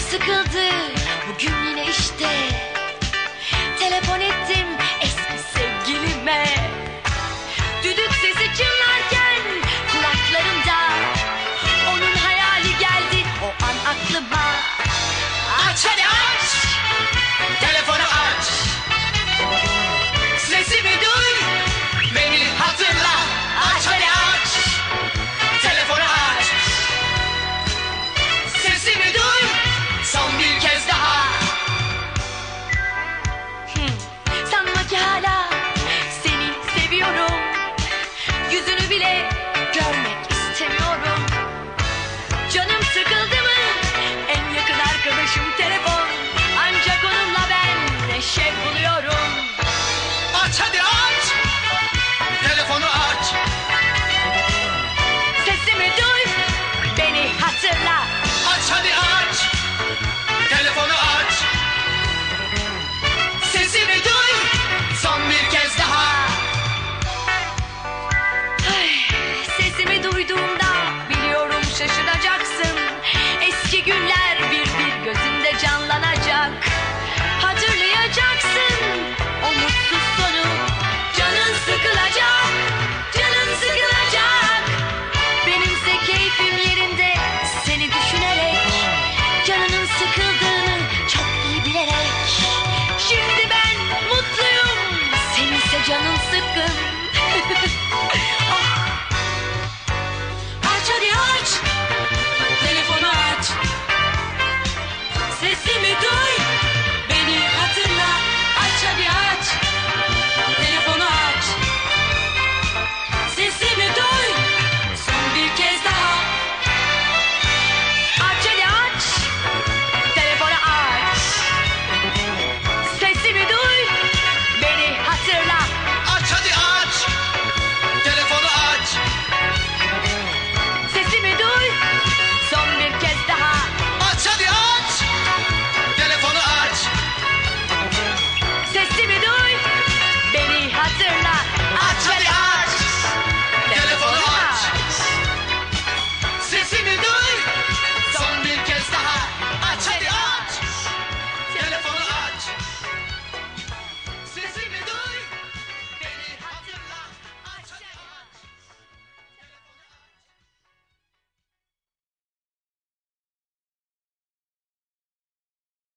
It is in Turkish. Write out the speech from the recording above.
sıkıldı bugün yine işte. Telefon ettim eski sevgilime. Düdük sesi çınlarken kulaklarımda onun hayali geldi o an aklıma. Aç hadi aç, telefonu aç. Sesimi duy, beni hatırla. Aç hadi aç, telefonu aç. Sesimi duy, son bir kez daha. Sanma ki hala seni seviyorum. Yüzünü bile görmek istemiyorum. Canım sıkıldı mı? En yakın arkadaşım telefon. Ancak onunla ben neşe buluyorum. Aç hadi aç, telefonu aç. Sesimi duy, beni hatırla. Aç hadi aç, telefonu aç. Sesimi duy, son bir kez daha. Ay, sesimi duyduğunda biliyorum şaşıracaksın. Eski günler bir bir gözünde canlanacak. Hatırlayacaksın o mutsuz sonu. Canın sıkılacak, canın sıkılacak. Benimse keyfim yerinde seni düşünerek. Canının sıkıldığını çok iyi bilerek. Şimdi ben mutluyum, seninse canın sıkkın. Ah,